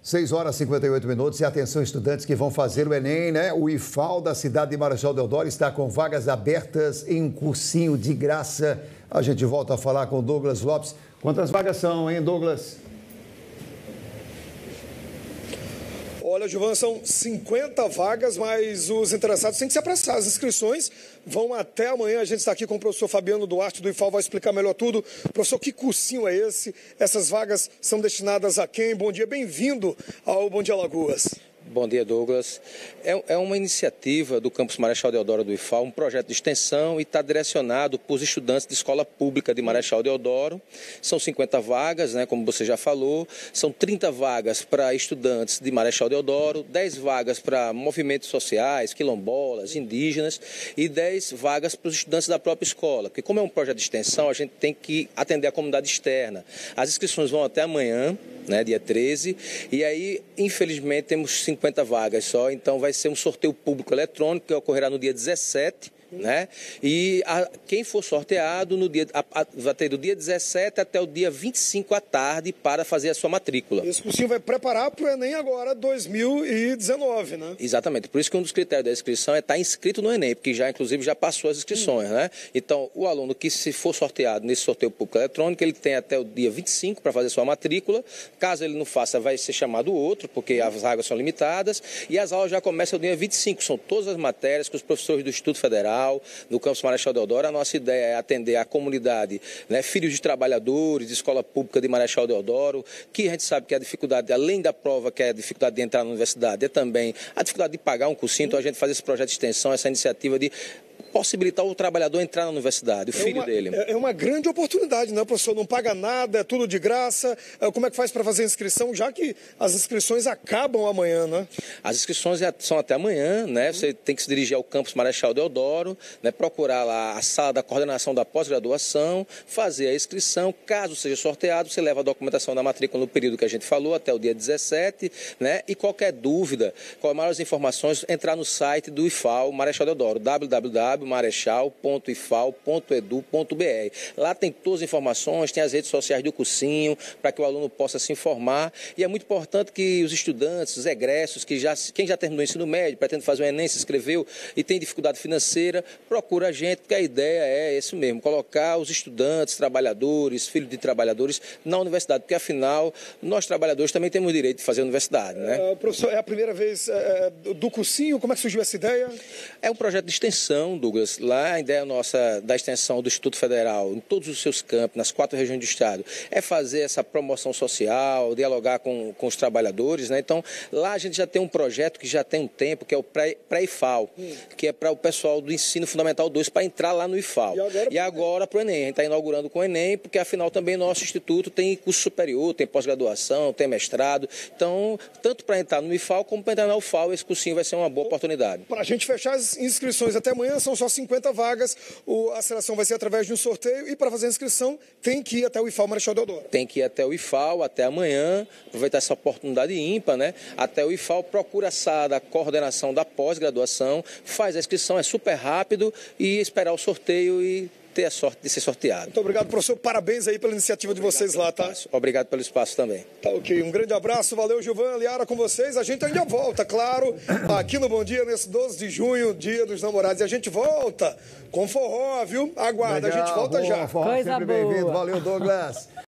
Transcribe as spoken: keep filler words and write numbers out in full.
seis horas e cinquenta e oito minutos e atenção estudantes que vão fazer o Enem, né? O IFAL da cidade de Marechal Deodoro está com vagas abertas em um cursinho de graça. A gente volta a falar com Douglas Lopes. Quantas vagas são, hein, Douglas? Olha, Gilvan, são cinquenta vagas, mas os interessados têm que se apressar. As inscrições vão até amanhã. A gente está aqui com o professor Fabiano Duarte do IFAL, vai explicar melhor tudo. Professor, que cursinho é esse? Essas vagas são destinadas a quem? Bom dia, bem-vindo ao Bom Dia Alagoas. Bom dia, Douglas. É, é uma iniciativa do campus Marechal Deodoro do IFAL, um projeto de extensão e está direcionado para os estudantes de escola pública de Marechal Deodoro. São cinquenta vagas, né, como você já falou, são trinta vagas para estudantes de Marechal Deodoro, dez vagas para movimentos sociais, quilombolas, indígenas e dez vagas para os estudantes da própria escola, porque como é um projeto de extensão, a gente tem que atender a comunidade externa. As inscrições vão até amanhã, né, dia treze, e aí, infelizmente, temos cinquenta vagas só, então vai ser um sorteio público eletrônico que ocorrerá no dia dezessete, né? E a, quem for sorteado no dia, a, a, vai ter do dia dezessete até o dia vinte e cinco à tarde para fazer a sua matrícula. Esse cursinho vai preparar para o Enem agora dois mil e dezenove, né? Exatamente, por isso que um dos critérios da inscrição é estar inscrito no Enem, porque já, inclusive, já passou as inscrições, hum. né? Então, o aluno que se for sorteado nesse sorteio público eletrônico, ele tem até o dia vinte e cinco para fazer a sua matrícula. Caso ele não faça, vai ser chamado outro, porque as vagas são limitadas, e as aulas já começam no dia vinte e cinco, são todas as matérias que os professores do Instituto Federal, no campus Marechal Deodoro. A nossa ideia é atender a comunidade, né, filhos de trabalhadores, de escola pública de Marechal Deodoro, que a gente sabe que a dificuldade, além da prova, que é a dificuldade de entrar na universidade, é também a dificuldade de pagar um cursinho. Então a gente faz esse projeto de extensão, essa iniciativa de possibilitar o trabalhar entrar na universidade, o filho é uma, dele. É uma grande oportunidade, né, professor? Não paga nada, é tudo de graça. Como é que faz para fazer a inscrição, já que as inscrições acabam amanhã, né? As inscrições são até amanhã, né? Você tem que se dirigir ao campus Marechal Deodoro, né? Procurar lá a sala da coordenação da pós-graduação, fazer a inscrição. Caso seja sorteado, você leva a documentação da matrícula no período que a gente falou, até o dia dezessete, né? E qualquer dúvida, com maiores informações, entrar no site do IFAL Marechal Deodoro, w w w ponto marechal ponto ifal ponto edu ponto br. Lá tem todas as informações, tem as redes sociais do cursinho, para que o aluno possa se informar. E é muito importante que os estudantes, os egressos, que já, quem já terminou o ensino médio, pretende fazer o Enem, se inscreveu e tem dificuldade financeira, procura a gente, porque a ideia é isso mesmo, colocar os estudantes, trabalhadores, filhos de trabalhadores na universidade, porque afinal, nós trabalhadores também temos o direito de fazer a universidade, né? É, professor, é a primeira vez é, do cursinho, como é que surgiu essa ideia? É um projeto de extensão, Douglas. Lá a ideia nossa da extensão do Instituto Federal, em todos os seus campos, nas quatro regiões do estado, é fazer essa promoção social, dialogar com, com os trabalhadores, né? Então, lá a gente já tem um projeto que já tem um tempo, que é o pré-IFAL, hum. que é para o pessoal do Ensino Fundamental dois, para entrar lá no IFAL. E agora, e agora para o Enem. A gente está inaugurando com o Enem, porque afinal também nosso instituto tem curso superior, tem pós-graduação, tem mestrado. Então, tanto para entrar no IFAL como para entrar na U F A L, esse cursinho vai ser uma boa oportunidade. Para a gente fechar as inscrições até amanhã, são só cinquenta vagas, o, a seleção vai ser através de um sorteio e para fazer a inscrição tem que ir até o IFAL Marechal Deodoro. Tem que ir até o IFAL, até amanhã, aproveitar essa oportunidade ímpar, né? Até o IFAL, procura a sala da coordenação da pós-graduação, faz a inscrição, é super rápido e esperar o sorteio e ter a sorte de ser sorteado. Muito obrigado, professor. Parabéns aí pela iniciativa obrigado de vocês lá, tá? Espaço. Obrigado pelo espaço também. Tá ok. Um grande abraço. Valeu, Gilvan, Liara, com vocês. A gente ainda volta, claro, aqui no Bom Dia, nesse doze de junho, Dia dos Namorados. E a gente volta com forró, viu? Aguarda, Legal, a gente volta boa, já. Forró, Coisa sempre boa. bem-vindo. Valeu, Douglas.